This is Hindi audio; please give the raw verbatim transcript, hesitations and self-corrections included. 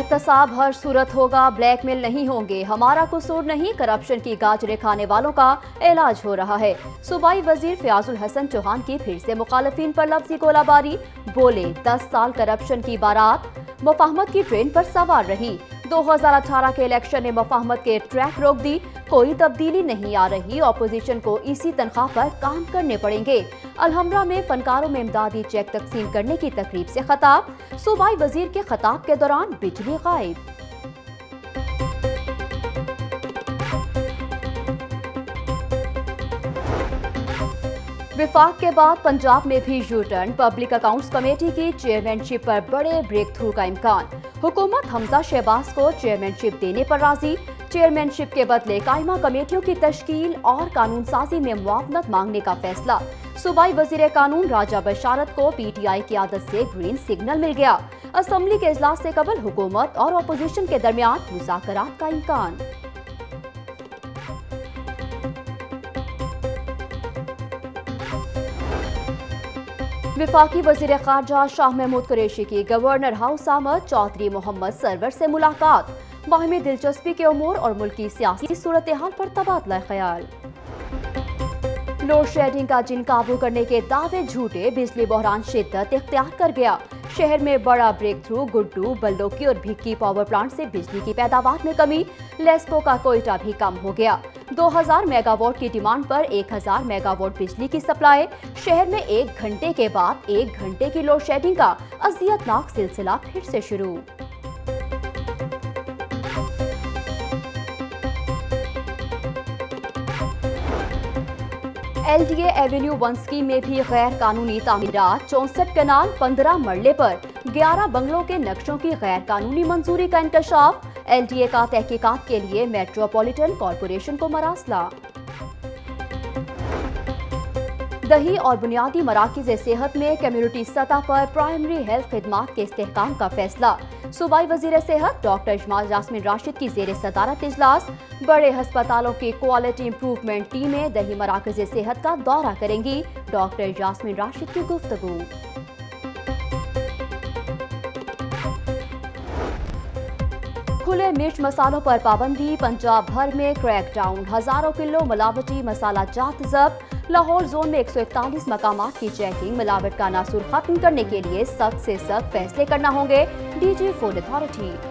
एहतसाब हर सूरत होगा, ब्लैकमेल नहीं होंगे, हमारा कसूर नहीं, करप्शन की गाजरें खाने वालों का इलाज हो रहा है। सूबाई वजीर फयाजुल हसन चौहान की फिर से मुखालफिन पर लफ्जी गोलाबारी, बोले दस साल करप्शन की बारात मुफाहमत की ट्रेन पर सवार रही। दो हजार अठारह के इलेक्शन ने मुफाहमत के ट्रैक रोक दी, कोई तब्दीली नहीं आ रही, ऑपोजिशन को इसी तनख्वाह पर काम करने पड़ेंगे। अलहमरा में फनकारों में इमदादी चेक तकसीम करने की तकरीब से खताब, सूबाई वजीर के खताब के दौरान बिजली गायब। विफाक के बाद पंजाब में भी U turn, public accounts committee की चेयरमैनशिप पर बड़े ब्रेक थ्रू का इम्कान। हुकूमत हमजा शहबाज को चेयरमैनशिप देने पर राजी, चेयरमैनशिप के बदले कायमा कमेटियों की तश्कील और कानून साजी में मुआवनत मांगने का फैसला। सूबाई वजीर कानून राजा बशारत को पीटीआई की आदत से ग्रीन सिग्नल मिल गया। असम्बली के इजलास से कबल हुकूमत और अपोजिशन के दरमियान मुज़ाकरात का इम्कान। विफाकी वजीर खारजा शाह महमूद कुरैशी की गवर्नर हाउस आमद, चौधरी मोहम्मद सरवर से मुलाकात, बाहमी दिलचस्पी के उमूर और मुल्की सियासी सूरत हाल पर तबादला ख्याल। लोड शेडिंग का जिन काबू करने के दावे झूठे, बिजली बहरान शिद्दत इख्तियार कर गया। शहर में बड़ा ब्रेक थ्रू, गुड्डू, बल्लोकी और भिक्की पावर प्लांट से बिजली की पैदावार में कमी, लेस्को का कोयटा भी कम हो गया। दो हजार मेगावाट की डिमांड पर एक हजार मेगावाट बिजली की सप्लाई। शहर में एक घंटे के बाद एक घंटे की लोड शेडिंग का अजियतनाक सिलसिला फिर से शुरू। एलडीए एवेन्यू वन स्कीम में भी गैर कानूनी तामीरात, चौसठ कनाल, पंद्रह मरले पर ग्यारह बंगलों के नक्शों की गैर कानूनी मंजूरी का इंकशाफ। एलडीए का तहकीकात के लिए मेट्रोपॉलिटन कॉरपोरेशन को मरासला। दही और बुनियादी मराकिज़ सेहत में कम्युनिटी सतह पर प्राइमरी हेल्थ खिदमात के इस्तेहकाम का फैसला। सूबाई वजीर सेहत डॉक्टर यास्मीन राशिद की जेर सदारत इजलास। बड़े अस्पतालों की क्वालिटी इंप्रूवमेंट टीमें दही मराकिज़ सेहत का दौरा करेंगी, डॉक्टर यास्मीन राशिद की गुफ्तगू। खुले मिर्च मसालों पर पाबंदी, पंजाब भर में क्रैकडाउन, हजारों किलो मिलावटी मसाला जात जब्त। लाहौर जोन में एक सौ इकतालीस मकामात की चेकिंग, मिलावट का नासूर खत्म करने के लिए सख्त से सख्त फैसले करना होंगे, डीजी फूड अथॉरिटी।